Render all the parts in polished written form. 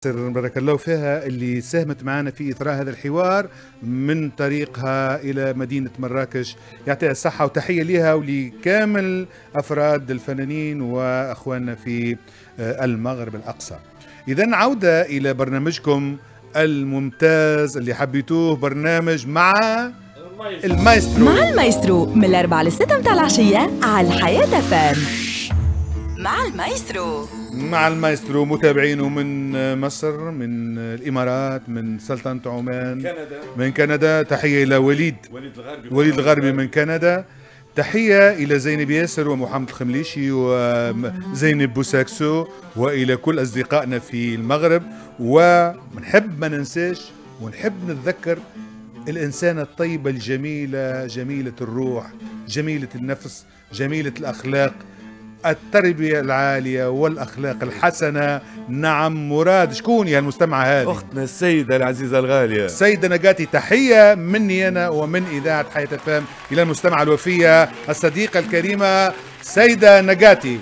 بارك الله فيها اللي ساهمت معنا في إثراء هذا الحوار من طريقها إلى مدينة مراكش، يعطيها الصحة وتحية لها ولكامل أفراد الفنانين وأخواننا في المغرب الأقصى. إذن عودة إلى برنامجكم الممتاز اللي حبيتوه، برنامج مع المايسترو. مع المايسترو من 4 ل 6 متاع العشية على الحياة فام. مع المايسترو. مع المايسترو متابعينه من مصر، من الإمارات، من سلطنة عمان، كندا. من كندا. تحية إلى وليد الغربي من كندا. تحية إلى زينب ياسر ومحمد الخمليشي وزينب بوساكسو وإلى كل أصدقائنا في المغرب. ونحب ما ننساش ونحب نتذكر الإنسانة الطيبة الجميلة، جميلة الروح، جميلة النفس، جميلة الأخلاق، التربية العالية والأخلاق الحسنة. نعم مراد، شكون يا المستمعة هذه؟ أختنا السيدة العزيزة الغالية سيدة نجاتي. تحية مني أنا ومن إذاعة حياة فام إلى المستمعة الوفية الصديقة الكريمة سيدة نجاتي.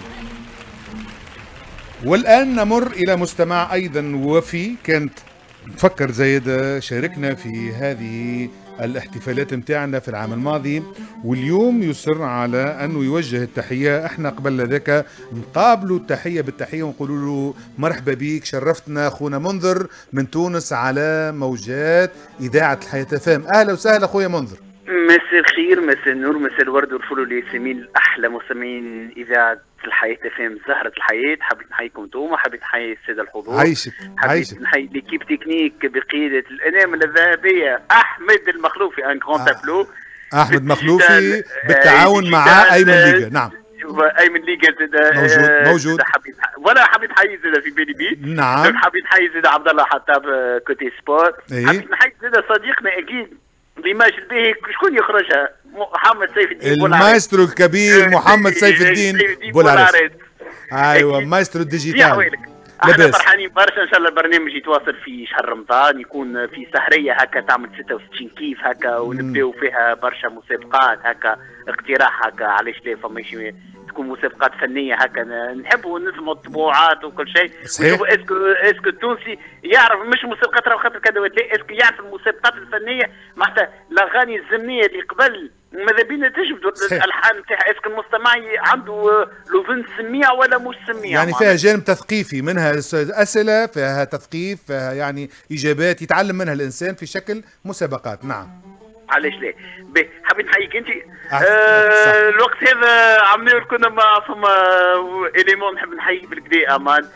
والآن نمر إلى مستمع أيضا وفي، كانت نفكر زايد شاركنا في هذه الاحتفالات متاعنا في العام الماضي، واليوم يصر على أنه يوجه التحية. احنا قبل ذاك نقابلوا التحية بالتحية ونقولوا له مرحبا بك، شرفتنا أخونا منذر من تونس على موجات إذاعة الحياة فام. أهلا وسهلا أخويا منذر. مساء الخير، مساء النور، مساء الورد والفل والياسمين الأحلى مستمعين إذاعة الحياة فام زهرة الحياة. حبيت نحييكم انتم، حبيت نحيي السادة الحضور، عايشك حبيت نحيي ليكيب تكنيك بقيادة الأنامل الذهبية أحمد المخلوفي، ان كرون تابلو. أحمد مخلوفي بالتعاون مع أيمن ليجا. نعم ايمن ليجا موجود ولا حبيت نحيي زاد في بالي بي. نعم حبيت نحيي زاد عبد الله حطاب كوتي سبور. حبيت نحيي زاد صديقنا أكيد ليماج الباهي، شكون يخرجها؟ محمد سيف الدين المايسترو الكبير محمد سيف الدين بولاريس. ايوه مايسترو الديجيتال. احنا فرحانين برشا، ان شاء الله البرنامج يتواصل في شهر رمضان، يكون في سهريه هكا تعمل 66 كيف هكا، ونبداو فيها برشا مسابقات هكا، اقتراح هكا علاش لا فماش تكون مسابقات فنيه هكا، نحبوا نسمعوا الطبوعات وكل شيء. نشوفوا اسكو التونسي يعرف مش مسابقات راه خاطر كذا، لا اسكو يعرف المسابقات الفنيه معناتها الاغاني الزمنيه اللي قبل ماذا بينا تجبدوا الالحان نتاعها، اسكو المستمع عنده لوزن سميع ولا مش سميع، يعني فيها جانب تثقيفي، منها اسئله، فيها تثقيف، فيها يعني اجابات يتعلم منها الانسان في شكل مسابقات. نعم علاش لا. حبيت نحييك انت. الوقت هذا عملنا كنا ما فما اليمون، نحب نحييك بالكدا امان.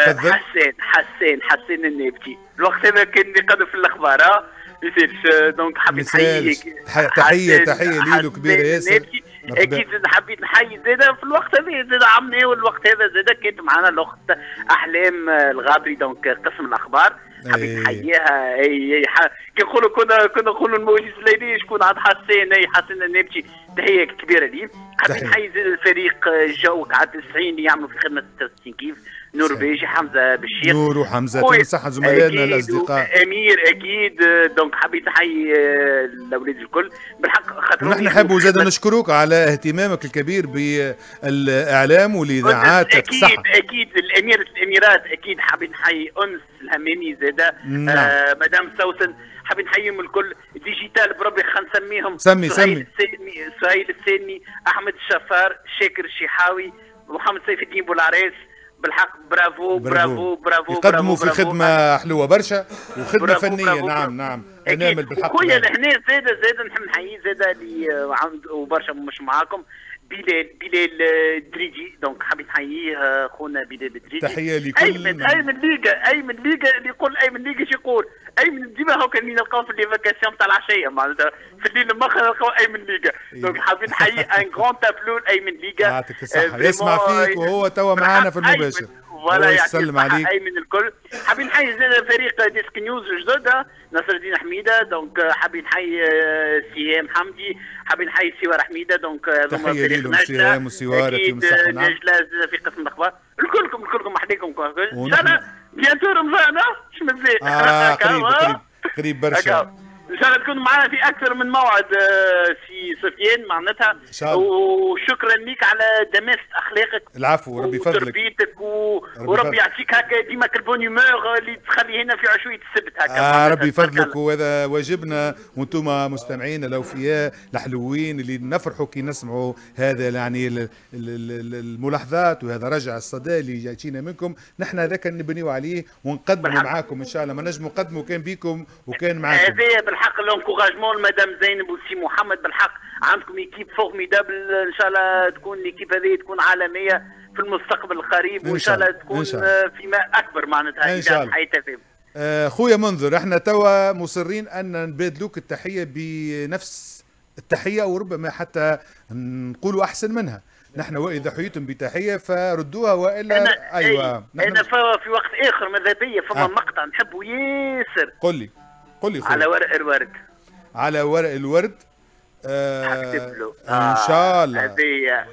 حسان النابتي. الوقت هذا كان يقدم في الاخبار يصيرش، دونك حبيت نحييك. تحيه ليلو كبيره ياسر. اكيد حبيت نحيي زاده في الوقت هذا، زاده عملنا والوقت هذا زاده كانت معنا الاخت احلام الغابري، دونك قسم الاخبار. حبيت نحييها. كي نقولوا كنا نقولوا الموجز الليلي شكون عاد حسين النبتي، تحيه كبيره ليه. حبيت نحيي زاد الفريق جوك على 90 اللي يعملوا في خدمه 66 كيف، نور بيجي، حمزه بالشيخ، نور وحمزه صح زملائنا الاصدقاء، امير اكيد. دونك حبيت نحيي الاولاد الكل بالحق، خاطر نحن نحب زاد نشكرك على اهتمامك الكبير بالاعلام والاذاعات. اكيد الاميرات اكيد. حبيت نحيي انس الهمامي زاده. مدام سوسن حبيت نحييهم الكل. ديجيتال بربي خلينا نسميهم، سمي سهيل السيني، احمد الشفار، شاكر الشيحاوي، محمد سيف الدين بولاريس. بالحق برافو يقدموا في خدمه حلوه برشا وخدمه فنيه. نعم نعمل بالحق. خويا لهنا زاد نحب نحيي زاد اللي عنده برشا مش معاكم، بلال الدريجي، دونك حبيت نحييه خونا بلال الدريجي. تحيه لكل ايمن ليجا اللي يقول ايمن ليجا شو يقول؟ ايمن ديما هاكا اللي نلقاو في ليفاكاسيون تاع العشيه، معناتها في الليل المخر نلقاو ايمن ليجا. دونك حبيت نحيي ان كرون تابلو ايمن ليجا. يعطيك الصحه، يسمع فيك وهو توا معنا في المباشر. ولا يسلم عليك ايمن الكل. حابين نحيي زاد فريق ديسك نيوز جدد، نصر الدين حميده، دونك حابين نحيي سهام حمدي، حابين نحيي سوار حميده، دونك هذوما فريق نجله. سهام وسوار نجله في قسم الاخبار. الكلكم محليكم ان شاء الله بيانتو رمضان. شو مزيان قريب برشا. ان شاء الله تكون معنا في اكثر من موعد سي سفيان معناتها. ان شاء الله. وشكرا لك على دماسه اخلاقك. العفو، ربي يفضلك. وتربيتك وربي يعطيك هكا ديما البون هيومور اللي تخلي هنا في عشويه السبت هكا. ربي يفضلك، وهذا واجبنا، وانتم مستمعين الاوفياء الحلوين اللي نفرحوا كي نسمعوا هذا يعني الملاحظات وهذا رجع الصدى اللي جايين منكم. نحن هذاك نبنيو عليه ونقدموا معاكم ان شاء الله، ما نجموا نقدموا كان بيكم وكان معاكم. هذا بالحق لونكوراجمون مدام زينب وسي محمد، بالحق عندكم ايكيب فورميدابل، ان شاء الله تكون الايكيب هذه تكون عالميه في المستقبل القريب، وان شاء الله تكون فيما اكبر معناتها ان شاء الله. خويا منذر، احنا توا مصرين ان نبادلوك التحيه بنفس التحيه وربما حتى نقولوا احسن منها. نحن واذا حييتم بتحيه فردوها والا ايوه. انا في وقت اخر ماذا بيا فما مقطع نحبه ياسر. قل لي على ورق الورد. على ورق الورد. اكتب له ان شاء الله. هذه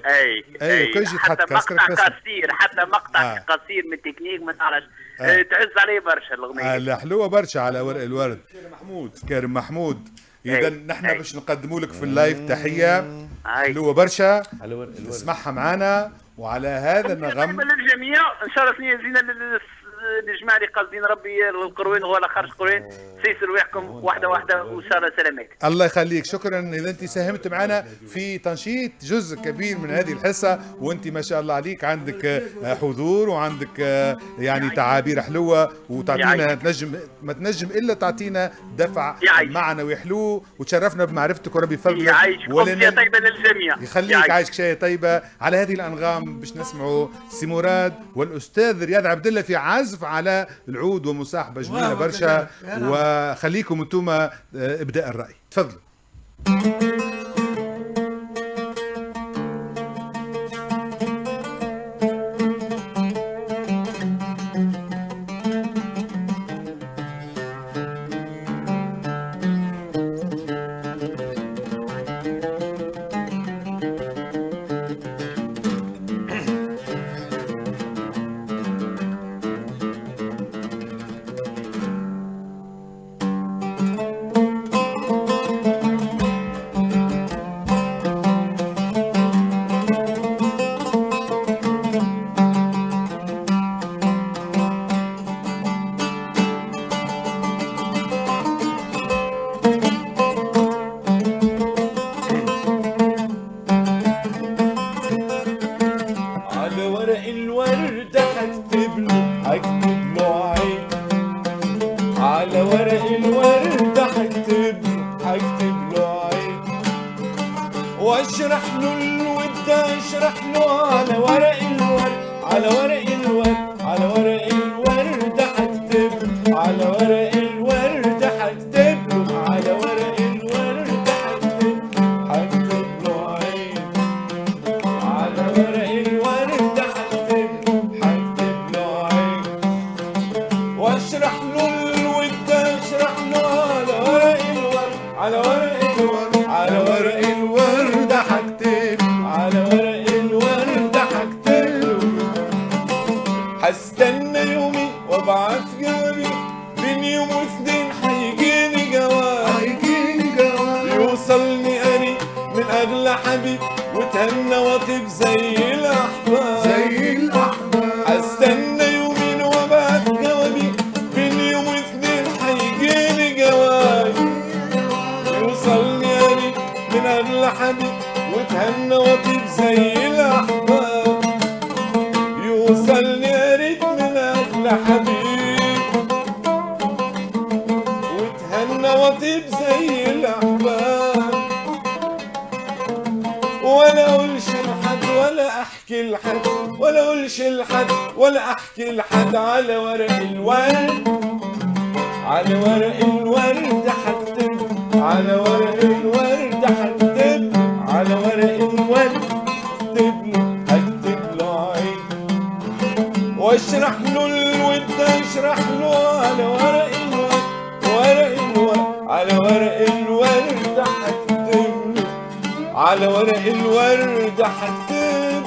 اي حتى مقطع قصير، حتى مقطع قصير من التكنيك ما تعرفش. تعز عليه برشا الاغنيه. لا حلوه برشا على ورق الورد. كريم محمود. اذا نحن باش نقدموا لك في اللايف تحيه حلوه برشا، اسمعها معنا وعلى هذا النغم للجميع ان شاء الله. زينه للجماعه اللي قاصدين ربي القروين ولا خارج القروين، سيسر ويحكم واحده واحده وان شاء الله سلامات. الله يخليك، شكرا اذا انت ساهمت معنا في تنشيط جزء كبير من هذه الحصه، وانت ما شاء الله عليك عندك حضور وعندك يعني تعابير حلوه وتعطينا ما تنجم الا تعطينا دفع معنوي حلو، وتشرفنا بمعرفتك وربي يفضلك. يعيشك شاي طيبه للجميع. يخليك عايشك شاي طيبه على هذه الانغام. باش نسمعوا سي مراد والاستاذ رياض عبد الله في عزف على العود ومصاحبه جميله برشا. وخليكم انتم ابداء الراي، تفضلوا.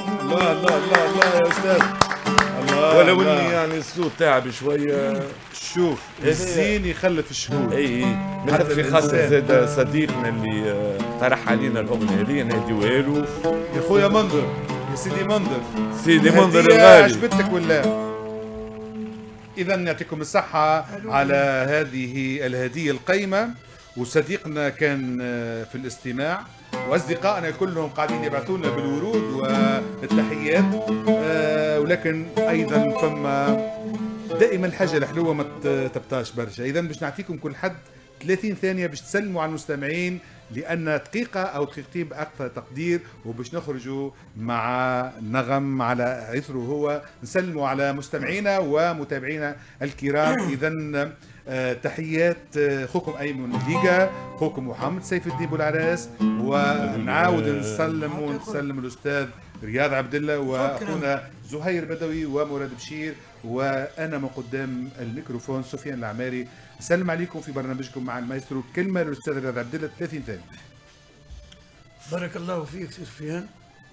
ولو اني يعني الصوت تعب شويه شوف الزين يخلف الشهود. اي نحب في خاطر زاد صديقنا اللي اقترح علينا الاغنيه هذه نهديوها له. يا خويا منظر، يا سيدي منظر، سيدي منظر الغالي، عجبتك ولا؟ إذا يعطيكم الصحة على هذه الهدية القيمة، وصديقنا كان في الاستماع، وأصدقائنا كلهم قاعدين يبعثوا لنا بالورود والتحيات، ولكن أيضا فما دائما الحاجة الحلوة ما تبطاش برشا. إذا باش نعطيكم كل حد 30 ثانية باش تسلموا على المستمعين، لأن دقيقة أو دقيقتين بأقصى تقدير، وباش نخرجوا مع نغم على إثره هو نسلموا على مستمعينا ومتابعينا الكرام. إذا تحيات اخوكم ايمن ليغا، اخوكم محمد سيف الدين بولعراس، ونعاود نسلم الاستاذ رياض عبد الله واخونا زهير بدوي ومراد بشير، وانا من قدام الميكروفون سفيان العماري. نسلم عليكم في برنامجكم مع المايسترو. كلمه للاستاذ رياض عبد الله 30 ثانيه. بارك الله فيك سفيان.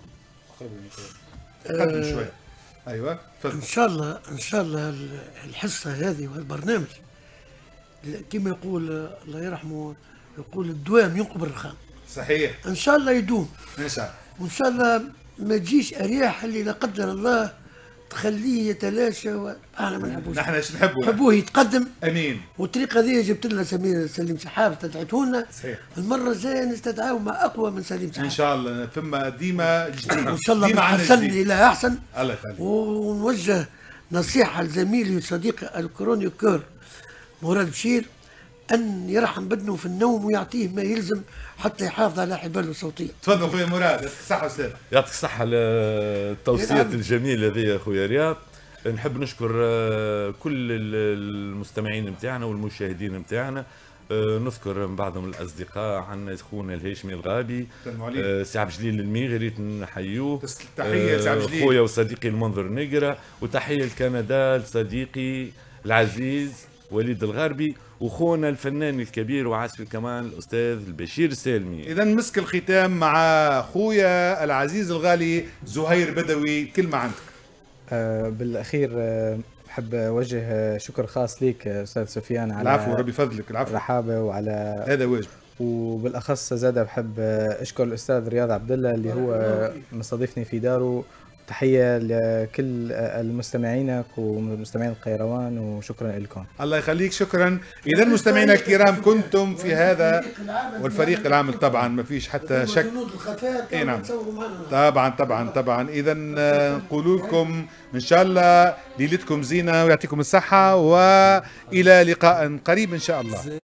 قدم شويه. ايوه تفضل. ان شاء الله الحصه هذه والبرنامج كما يقول الله يرحمه، يقول الدوام ينقب الرخام. صحيح. ان شاء الله يدوم ان شاء الله، وان شاء الله ما تجيش ارياح اللي لا قدر الله تخليه يتلاشى احنا ما نحبوش. نحن ايش نحبوا؟ نحبوه يتقدم. امين. والطريقه هذه جبت لنا سليم شحاب استدعيته لنا. صحيح. المره الجايه نستدعاه مع اقوى من سليم شحاب ان شاء الله. ثم ديما جديد ان شاء الله من احسن الى احسن. الله يخليك. ونوجه نصيحه لزميلي وصديقي الكرونيكور مراد بشير أن يرحم بدنه في النوم ويعطيه ما يلزم حتى يحافظ على حباله الصوتية. تفضل خويا مراد. يعطيك الصحة أستاذ. يعطيك الصحة على التوصيات الجميلة هذه يا خويا رياض. نحب نشكر كل المستمعين نتاعنا والمشاهدين نتاعنا. نذكر من بعضهم الأصدقاء، عندنا خونا الهاشمي الغابي، سي عبد الجليل الميغري نحيوه. تحية سي عبد الجليل. خويا وصديقي المنظر نقرة، وتحية لكندا لصديقي العزيز وليد الغربي، وخونا الفنان الكبير وعازف الكمان الاستاذ البشير السالمي. اذا مسك الختام مع خويا العزيز الغالي زهير بدوي، كلمه عندك. بالاخير بحب اوجه شكر خاص ليك استاذ سفيان على العفو، ربي فضلك. العفو، الرحابه وعلى هذا واجب. وبالاخص زاد بحب اشكر الاستاذ رياض عبد الله اللي هو مستضيفني في داره. تحية لكل المستمعينك ومستمعين القيروان، وشكرا لكم. الله يخليك، شكرا. إذا مستمعينا الكرام كنتم في هذا، والفريق العامل طبعا ما فيش حتى شك. اي نعم طبعا. إذا نقول لكم إن شاء الله ليلتكم زينة ويعطيكم الصحة، وإلى لقاء قريب إن شاء الله.